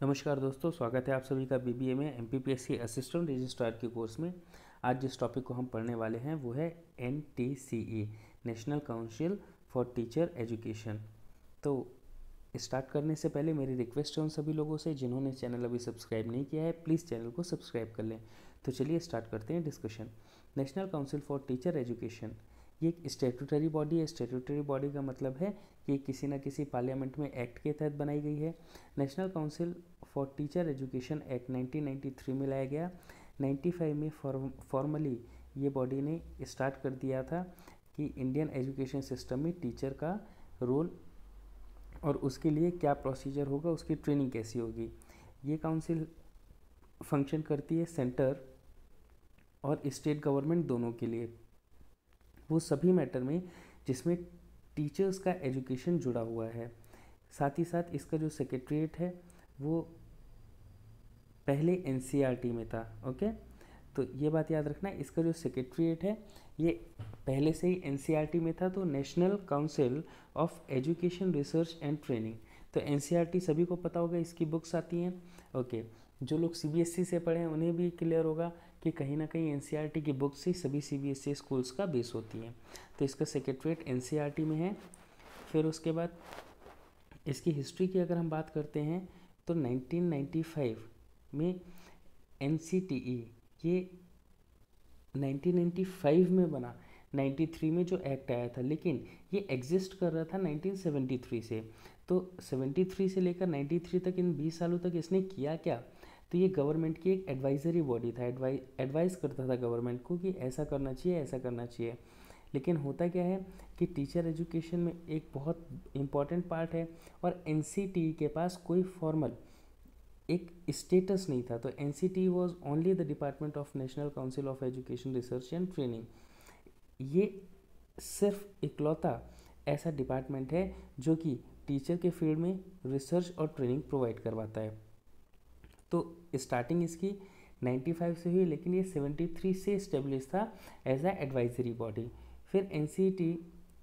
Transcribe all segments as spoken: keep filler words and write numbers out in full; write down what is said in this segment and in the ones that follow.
नमस्कार दोस्तों, स्वागत है आप सभी का बीबीए में एमपीपीएससी असिस्टेंट रजिस्ट्रार के कोर्स में। आज जिस टॉपिक को हम पढ़ने वाले हैं वो है NTCE, national council for teacher education. तो स्टार्ट करने से पहले मेरी रिक्वेस्ट है उन सभी लोगों से जिन्होंने चैनल अभी सब्सक्राइब नहीं किया है, प्लीज़ चैनल को सब्सक्राइब कर लें। तो चलिए स्टार्ट करते हैं discussion. National council for teacher education ये एक स्टेटूटरी बॉडी है। स्टेटूटरी बॉडी का मतलब है कि किसी न किसी पार्लियामेंट में एक्ट के तहत बनाई गई है। National council for teacher education act nineteen ninety three में लाया गया। नाइंटी फाइव में फॉर्मली ये बॉडी ने स्टार्ट कर दिया था कि इंडियन एजुकेशन सिस्टम में टीचर का रोल और उसके लिए क्या प्रोसीजर होगा, उसकी ट्रेनिंग कैसी होगी। ये काउंसिल फंक्शन करती है सेंटर और स्टेट गवर्नमेंट दोनों के लिए, वो सभी मैटर में जिसमें टीचर्स का एजुकेशन जुड़ा हुआ है। साथ ही साथ इसका जो सेक्रेटरीट है वो पहले एनसीईआरटी में था। ओके, तो ये बात याद रखना, इसका जो सेक्रेटरीट है ये पहले से ही एनसीईआरटी में था। तो national council of education research and training, तो एनसीईआरटी सभी को पता होगा, इसकी बुक्स आती हैं। ओके, जो लोग सीबीएसई से पढ़े हैं उन्हें भी क्लियर होगा कि कहीं ना कहीं एनसीईआरटी की बुक्स ही सभी सीबीएसई स्कूल्स का बेस होती हैं। तो इसका सेक्रेटरीट एनसीईआरटी में है। फिर उसके बाद इसकी हिस्ट्री की अगर हम बात करते हैं तो नाइनटीन नाइंटी फाइव में एनसीटीई ये नाइनटीन नाइंटी फाइव में बना। नाइंटी थ्री में जो एक्ट आया था, लेकिन ये एग्जिस्ट कर रहा था नाइनटीन सेवेंटी थ्री से। तो सेवेंटी थ्री से लेकर नाइंटी थ्री तक, इन बीस सालों तक इसने किया क्या? तो ये गवर्नमेंट की एक एडवाइजरी बॉडी था। एडवाइज एडवाइस करता था गवर्नमेंट को कि ऐसा करना चाहिए, ऐसा करना चाहिए। लेकिन होता क्या है कि टीचर एजुकेशन में एक बहुत इम्पॉर्टेंट पार्ट है और एनसीटीई के पास कोई फॉर्मल एक स्टेटस नहीं था। तो NCTE was only the department of national council of education research and training. ये सिर्फ इकलौता ऐसा डिपार्टमेंट है जो कि टीचर के फील्ड में रिसर्च और ट्रेनिंग प्रोवाइड करवाता है। तो स्टार्टिंग इसकी नाइंटी फाइव से हुई, लेकिन ये सेवेंटी थ्री से इस्टेब्लिश था एज ए एडवाइजरी बॉडी। फिर एनसीटी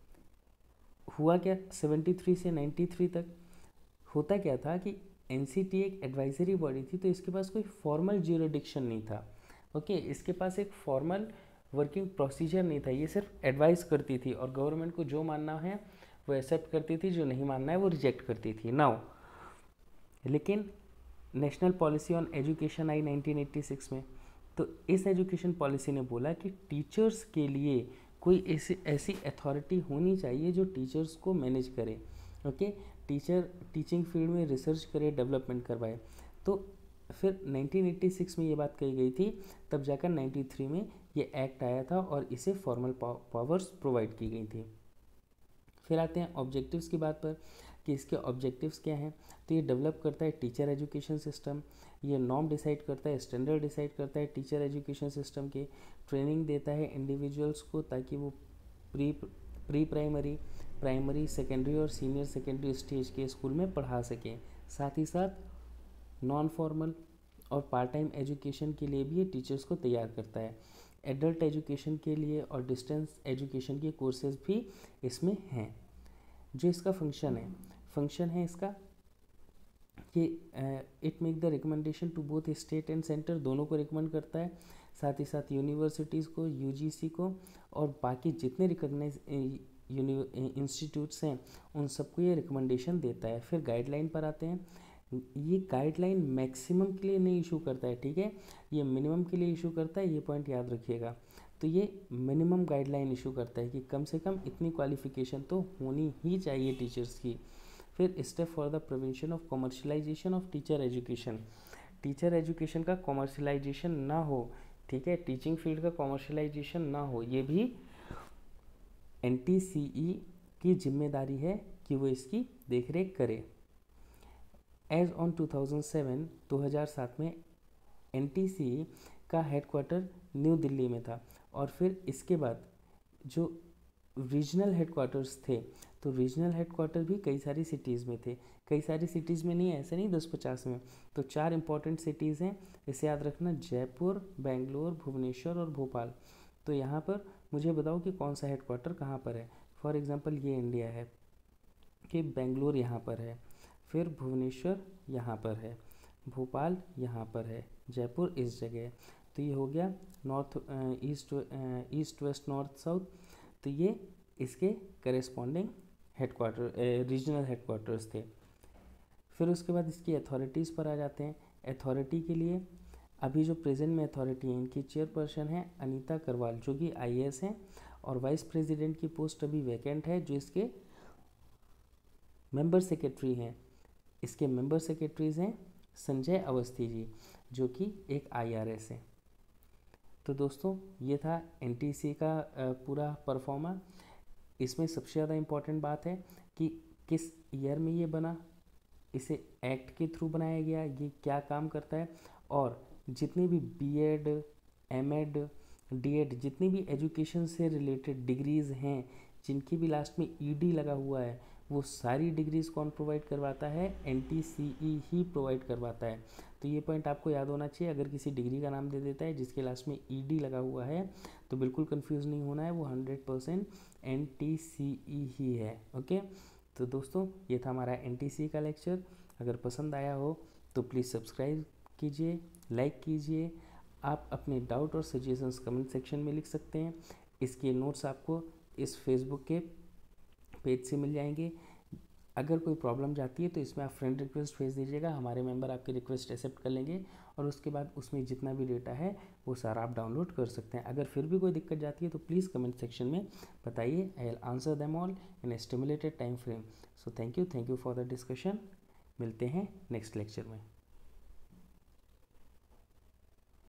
हुआ क्या, सेवेंटी थ्री से नाइंटी थ्री तक होता क्या था कि एनसीटी एक एडवाइजरी बॉडी थी, तो इसके पास कोई फॉर्मल ज्यूरिडिक्शन नहीं था। ओके, इसके पास एक फॉर्मल वर्किंग प्रोसीजर नहीं था। ये सिर्फ एडवाइस करती थी और गवर्नमेंट को जो मानना है वो एक्सेप्ट करती थी, जो नहीं मानना है वो रिजेक्ट करती थी। नाउ लेकिन national policy on education I nineteen eighty six में, तो इस एजुकेशन पॉलिसी ने बोला कि टीचर्स के लिए कोई ऐसी ऐसी अथॉरिटी होनी चाहिए जो टीचर्स को मैनेज करे। ओके, टीचर टीचिंग फील्ड में रिसर्च करे, डेवलपमेंट करवाए। तो फिर नाइनटीन एटी सिक्स में ये बात कही गई थी, तब जाकर नाइंटी थ्री में ये एक्ट आया था और इसे फॉर्मल पावर्स प्रोवाइड की गई थी। फिर आते हैं ऑब्जेक्टिव्स की बात पर कि इसके ऑब्जेक्टिव्स क्या हैं। तो ये डेवलप करता है टीचर एजुकेशन सिस्टम, ये नॉर्म डिसाइड करता है, स्टैंडर्ड डिसाइड करता है टीचर एजुकेशन सिस्टम के, ट्रेनिंग देता है इंडिविजुअल्स को ताकि वो pre pre primary, primary, secondary और सीनियर सेकेंडरी स्टेज के स्कूल में पढ़ा सकें। साथ ही साथ नॉन फॉर्मल और पार्ट टाइम एजुकेशन के लिए भी ये टीचर्स को तैयार करता है। एडल्ट एजुकेशन के लिए और डिस्टेंस एजुकेशन के कोर्सेज भी इसमें हैं। जो इसका फंक्शन है फंक्शन है इसका कि it make the recommendation to both state and centre, दोनों को रिकमेंड करता है। साथ ही साथ यूनिवर्सिटीज़ को, यूजीसी को और बाकी जितने रिकॉग्नाइज इंस्टीट्यूट्स हैं उन सबको ये रिकमेंडेशन देता है। फिर गाइडलाइन पर आते हैं। ये गाइडलाइन मैक्सिमम के लिए नहीं इशू करता है, ठीक है, ये मिनिमम के लिए इशू करता है, ये पॉइंट याद रखिएगा। तो ये मिनिमम गाइडलाइन इशू करता है कि कम से कम इतनी क्वालिफिकेशन तो होनी ही चाहिए टीचर्स की। फिर step for the prevention of commercialisation of teacher education, teacher education का कमर्शलाइजेशन ना हो, ठीक है, टीचिंग फील्ड का कमर्शलाइजेशन ना हो, ये भी एनटीसीई की जिम्मेदारी है कि वो इसकी देखरेख करे। As on two thousand seven, दो हज़ार सात में एनटीसीई का हेडक्वार्टर न्यू दिल्ली में था। और फिर इसके बाद जो रीजनल हेडक्वार्टर्स थे, तो रीजनल हेडक्वार्टर भी कई सारी सिटीज़ में थे। कई सारी सिटीज़ में नहीं है, ऐसे नहीं दस पचास में। तो चार इंपॉर्टेंट सिटीज़ हैं, इसे याद रखना, जयपुर, बेंगलोर, भुवनेश्वर और भोपाल। तो यहाँ पर मुझे बताओ कि कौन सा हेडक्वार्टर कहाँ पर है। फॉर एग्जांपल ये इंडिया है कि बेंगलोर यहाँ पर है, फिर भुवनेश्वर यहाँ पर है, भोपाल यहाँ पर है, जयपुर इस जगह है। तो ये हो गया north east east west north south. तो ये इसके करेस्पॉन्डिंग हेडक्वार्टर रीजनल हेडक्वार्टर्स थे। फिर उसके बाद इसकी अथॉरिटीज़ पर आ जाते हैं। अथॉरिटी के लिए अभी जो प्रेजेंट में अथॉरिटी है, इनकी चेयरपर्सन है अनीता करवाल, जो कि आई ए एस हैं, और वाइस प्रेसिडेंट की पोस्ट अभी वैकेंट है, जो इसके मेंबर सेक्रेटरी हैं। इसके मेंबर सेक्रेटरीज हैं संजय अवस्थी जी, जो कि एक आई आर एस है। तो दोस्तों ये था एन टी सी का पूरा परफॉर्मा। इसमें सबसे ज़्यादा इम्पॉर्टेंट बात है कि किस ईयर में ये बना, इसे एक्ट के थ्रू बनाया गया, ये क्या काम करता है, और जितनी भी B Ed, M Ed, D Ed, जितनी भी एजुकेशन से रिलेटेड डिग्रीज़ हैं, जिनकी भी लास्ट में ई डी लगा हुआ है, वो सारी डिग्रीज़ कौन प्रोवाइड करवाता है? एन टी सी ई ही प्रोवाइड करवाता है। तो ये पॉइंट आपको याद होना चाहिए। अगर किसी डिग्री का नाम दे देता है जिसके लास्ट में ई डी लगा हुआ है, तो बिल्कुल कंफ्यूज नहीं होना है, वो hundred percent N T C E ही है। ओके, तो दोस्तों ये था हमारा एन टी सी का लेक्चर। अगर पसंद आया हो तो प्लीज़ सब्सक्राइब कीजिए, लाइक कीजिए। आप अपने डाउट और सजेशंस कमेंट सेक्शन में लिख सकते हैं। इसके नोट्स आपको इस फेसबुक के पेज से मिल जाएंगे। अगर कोई प्रॉब्लम जाती है तो इसमें आप फ्रेंड रिक्वेस्ट भेज दीजिएगा, हमारे मेंबर आपकी रिक्वेस्ट एक्सेप्ट कर लेंगे, और उसके बाद उसमें जितना भी डेटा है वो सारा आप डाउनलोड कर सकते हैं। अगर फिर भी कोई दिक्कत जाती है तो प्लीज़ कमेंट सेक्शन में बताइए। I will answer them all in estimated time frame. So thank you thank you for the discussion. मिलते हैं नेक्स्ट लेक्चर में।